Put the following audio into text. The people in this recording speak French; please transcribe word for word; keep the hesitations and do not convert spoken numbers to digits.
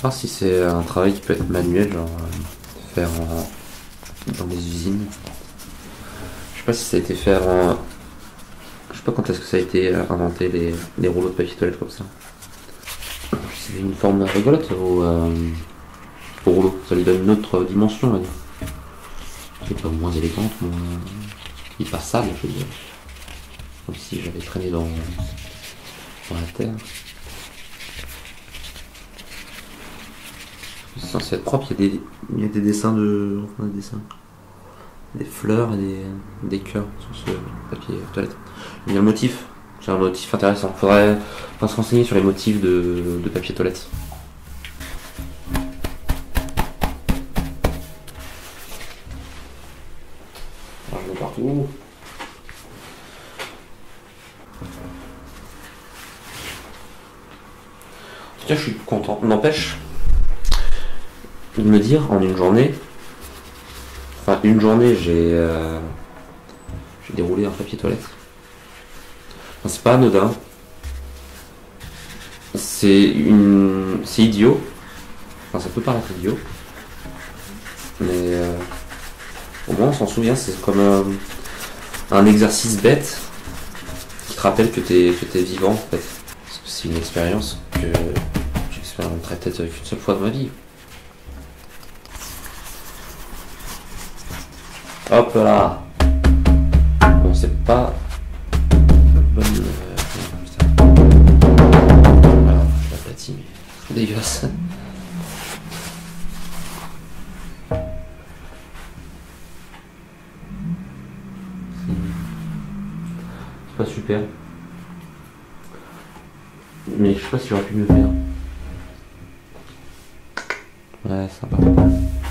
voir si c'est un travail qui peut être manuel, genre euh, faire en- dans des usines. Je sais pas si ça a été fait avant. Je sais pas quand est-ce que ça a été inventé les, les rouleaux de papier toilette comme ça. C'est une forme rigolote au, euh, au rouleau. Ça lui donne une autre dimension, on va dire. C'est pas moins élégante, moins. Il est pas sale, je veux dire. Comme si j'avais traîné dans, dans la terre. C'est censé être propre, il y a des, il y a des dessins de. Enfin, des dessins. Des fleurs et des, des cœurs sur ce papier toilette. Il y a le motif. J'ai un motif intéressant. Faudrait, faudrait se renseigner sur les motifs de, de papier toilette. Alors, je mets partout. En tout cas, je suis content. N'empêche de me dire en une journée. Enfin, une journée, j'ai euh, j'ai déroulé un papier toilette. Enfin, c'est pas anodin. C'est une, c'est idiot. Enfin, ça peut paraître idiot, mais euh, au moins on s'en souvient. C'est comme euh, un exercice bête qui te rappelle que t'es que t'es vivant en fait. Parce que c'est une expérience que j'expérimenterai peut-être qu'une seule fois dans ma vie. Hop là. Bon, c'est pas bonne. Euh, putain. Alors, je l'aplatis, mais c'est dégueulasse. C'est pas super. Mais je sais pas si j'aurais pu mieux faire. Ouais, sympa.